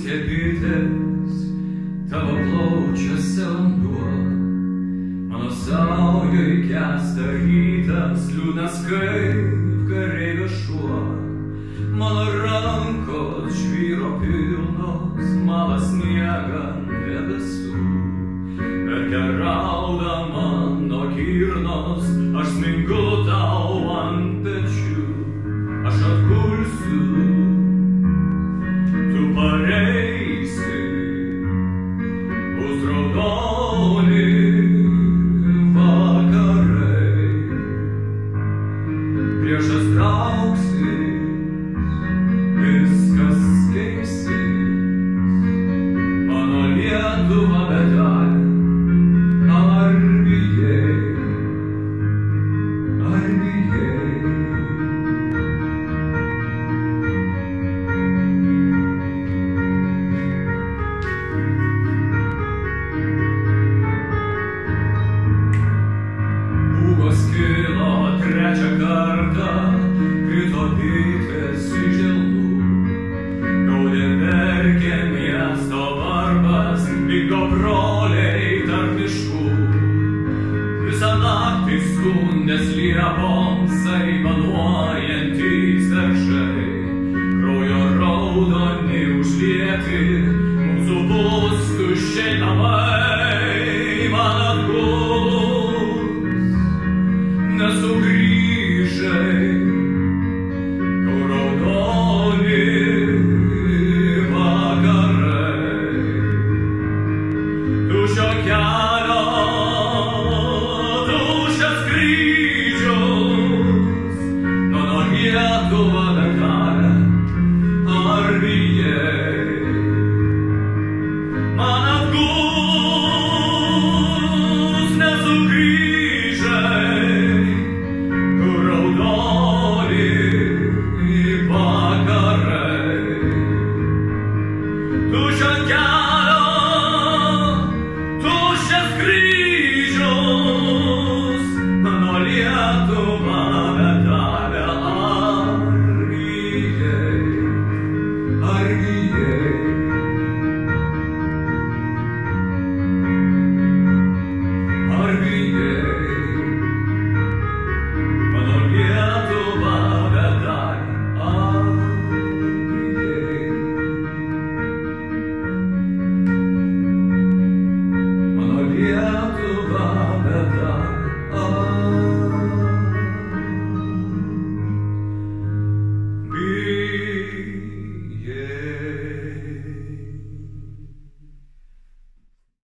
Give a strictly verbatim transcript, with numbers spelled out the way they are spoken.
Dūzgia bitės tavo plaučiuose vanduo, mano saujoj kęsta rytas, liūdnas kaip kareivio šuo. Mano rankos žvyro pilnos, mala sniegą ant debesų. Verkia rauda mano kirnos, aš smingu tau ant pečių. Aš atgulsiu, tu pareisi, bus raudoni vakarai. Priešas trauksis, viskas keisis, mano Lietuva betelė. Ar bijai, ar bijai? Pūgos kilo trečią kartą, krito bitės iš želnų. Gaudė verkė miesto varpas, bėgo broliai tarp miškų. Visą naktį skundės liepoms aimanuojantys beržai. Kraujo raudoni užlieti, mūsų bus tuščiai namai. Man atgulus, nesugrįžai.